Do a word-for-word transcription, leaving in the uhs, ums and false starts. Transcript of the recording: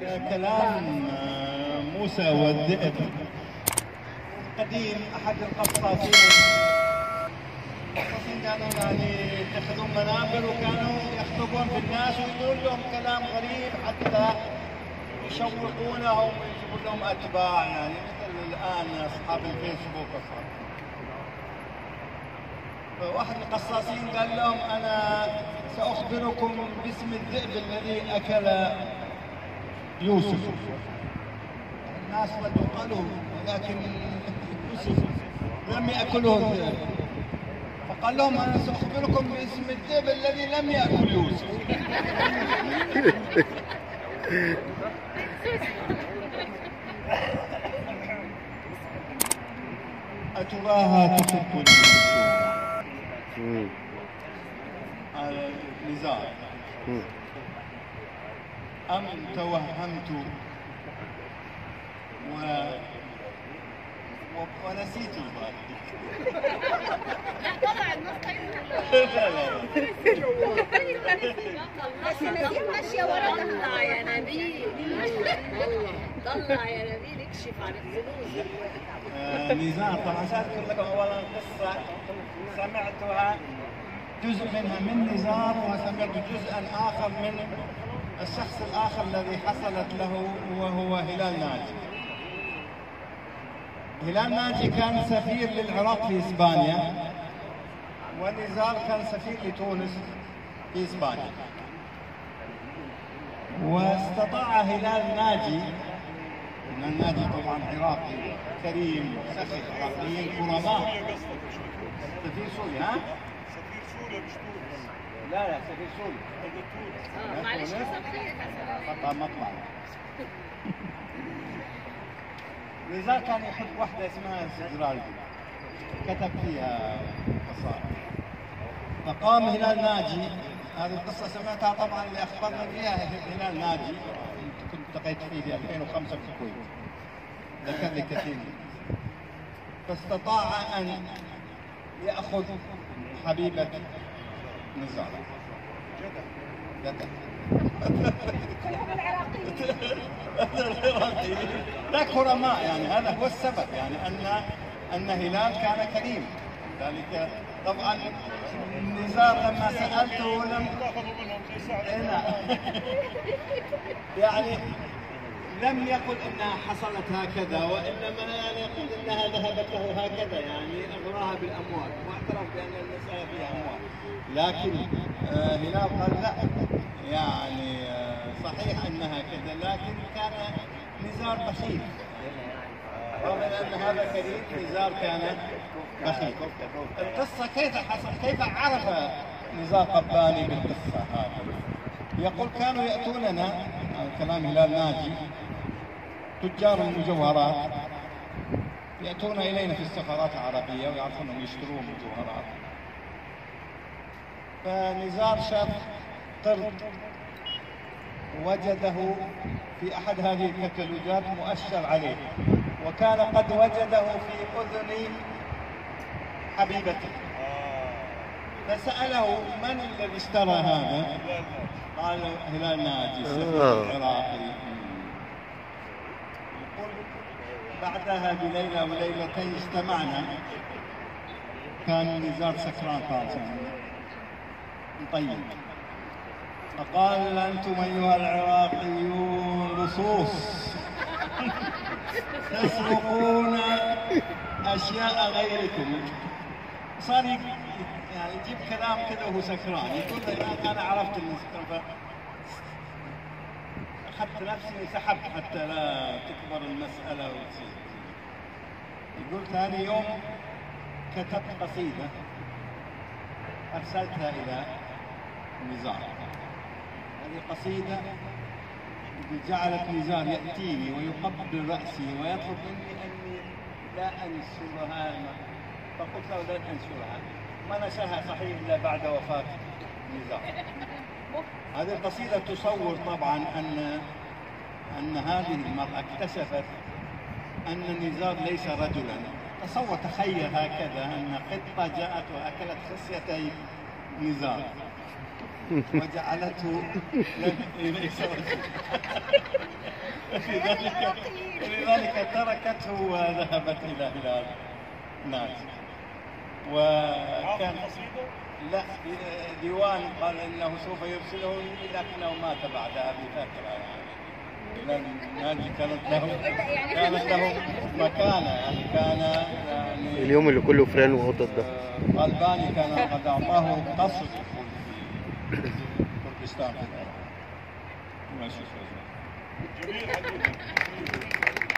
كلام موسى والذئب قديم. أحد القصاصين القصاصين كانوا يعني يتخذون منابر وكانوا يخطبون في الناس ويقول لهم كلام غريب حتى يشوقونهم ويجيبون لهم أتباع، يعني مثل الآن أصحاب الفيسبوك أصحاب. فواحد القصاصين قال لهم أنا سأخبركم باسم الذئب الذي أكل يوسف. الناس ردوا قالوا ولكن يوسف لم يأكله الذئب. فقال لهم أنا سأخبركم باسم الذئب الذي لم يأكل يوسف. أتراها تحب النزار أم توهمت و... و... ونسيت الباقي؟ لا طلع النص لا لا بس نسيت ماشية وراها. طلع يا نبيل، طلع يا نبيل اكشف عن الكنوز. نزار طبعا سأذكر لكم أولا قصة سمعتها جزء منها من نزار، وسمعت جزءا آخر من الشخص الآخر الذي حصلت له وهو هلال ناجي. هلال ناجي كان سفير للعراق في إسبانيا، ونزار كان سفير لتونس في إسبانيا. واستطاع هلال ناجي، هلال ناجي طبعا عراقي كريم سخي، عراقيين كرماء. سفير سوريا ها؟ سفير سوريا مش تونس. لا لا سفير سوريا. اه معلش قطع مطلع. نزار كان يحب واحدة اسمها سجرالدي، كتب فيها قصائد. فقام هلال ناجي، هذه القصة سمعتها طبعا اللي أخبرنا فيها هلال ناجي، كنت التقيت فيه في ألفين وخمسة في الكويت، ذكر لي كثير. فاستطاع أن يأخذ حبيبة نزار. جدع. كلهم العراقيين. لا كرماء، يعني هذا هو السبب، يعني أن أن هلال كان كريم. ذلك طبعا نزار لما سألته لم يعني لم يقل انها حصلت هكذا، وانما يعني يقول انها ذهبت له هكذا، يعني اغراها بالاموال، واعترف بان المساله فيها اموال. لكن آه هلال قال لا، يعني آه صحيح انها كذا، لكن كان نزار بخيل. رغم ان هذا كريم، نزار كان بخيل. القصه كيف حصل؟ كيف عرف نزار قباني بالقصه هذه؟ يقول كانوا ياتوننا، كلام هلال ناجي، تجار المجوهرات يأتون إلينا في السفارات العربية ويعرفون أنهم يشترون مجوهرات. فنزار شاف قرد وجده في أحد هذه الكتالوجات مؤشر عليه، وكان قد وجده في أذن حبيبته. فسأله من الذي اشترى هذا؟ قال هلال ناجي سفير العراقي. بعدها بليلة وليلتين اجتمعنا، كان نزار سكران خالص طيب. فقال أنتم أيها العراقيون لصوص تسرقون أشياء غيركم. صار يعني يجيب كلام كذا وهو سكران، يقول لي أنا عرفت إني سكران، أخذت نفسي وسحبت حتى لا تكبر المسألة وتصير. يقول ثاني يوم كتبت قصيدة أرسلتها إلى نزار. هذه قصيدة جعلت نزار يأتيني ويقبل رأسي ويطلب مني أني لا أنشرها. فقلت له لن أنشرها، ما نشرها صحيح إلا بعد وفاة نزار. هذه القصيدة تصور طبعا أن أن هذه المرأة اكتشفت أن نزار ليس رجلا. تصور، تخيل هكذا أن قطة جاءت وأكلت خصيتي نزار وجعلته ليس رجلا. لذلك ولذلك تركته وذهبت إلى هلال ناجي. وكان لا ديوان قال انه سوف يرسله لكنه مات بعدها بفتره يعني. لان ناجي كانت له كانت له مكانه يعني كان يعني اليوم اللي كله فران وقطط ده الباني كان قد اعطاه قصر في كردستان في العراق. ماشي.